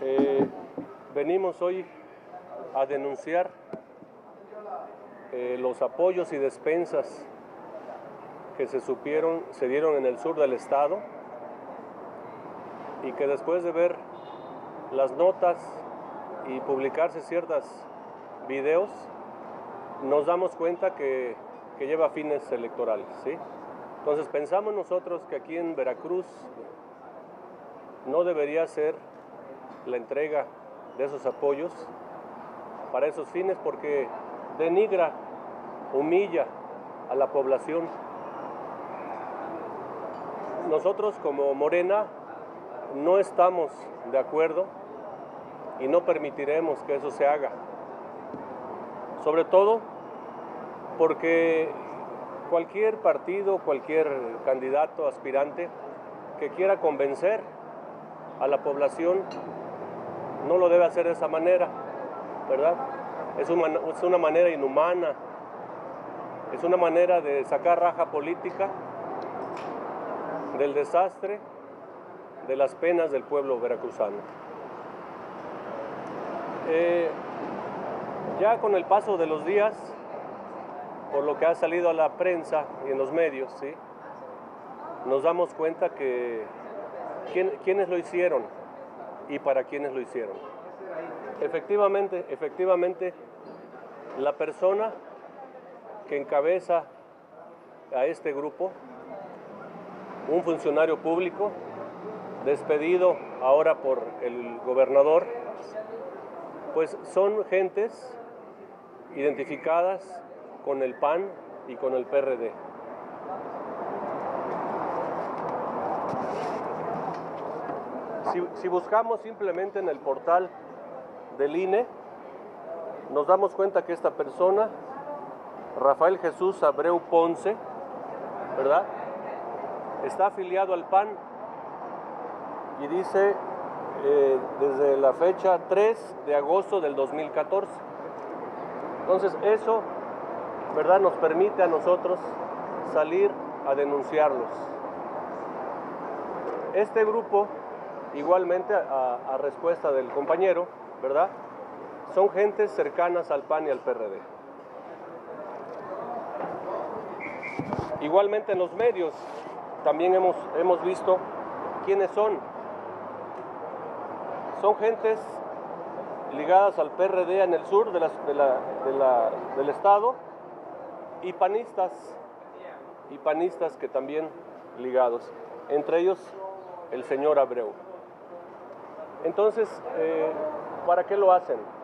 Venimos hoy a denunciar los apoyos y despensas que se dieron en el sur del estado, y que después de ver las notas y publicarse ciertos videos, nos damos cuenta que lleva fines electorales, ¿sí? Entonces pensamos nosotros que aquí en Veracruz no debería ser la entrega de esos apoyos para esos fines, porque denigra, humilla a la población. Nosotros como Morena no estamos de acuerdo y no permitiremos que eso se haga, sobre todo porque cualquier partido, cualquier candidato, aspirante que quiera convencer a la población no lo debe hacer de esa manera, ¿verdad? Es una manera inhumana, es una manera de sacar raja política del desastre, de las penas del pueblo veracruzano. Ya con el paso de los días, por lo que ha salido a la prensa y en los medios, ¿sí?, nos damos cuenta que quiénes lo hicieron y para quiénes lo hicieron. Efectivamente, la persona que encabeza a este grupo, un funcionario público despedido ahora por el gobernador, pues son gentes identificadas con el PAN y con el PRD. Si buscamos simplemente en el portal del INE, nos damos cuenta que esta persona, Rafael Jesús Abreu Ponce, ¿verdad?, está afiliado al PAN y dice desde la fecha 3 de agosto del 2014. Entonces eso, ¿verdad?, nos permite a nosotros salir a denunciarlos. Este grupo, igualmente a respuesta del compañero, ¿verdad?, son gentes cercanas al PAN y al PRD. Igualmente en los medios también hemos visto quiénes son. Son gentes ligadas al PRD en el sur del estado, y panistas que también ligados, entre ellos el señor Abreu. Entonces, ¿para qué lo hacen?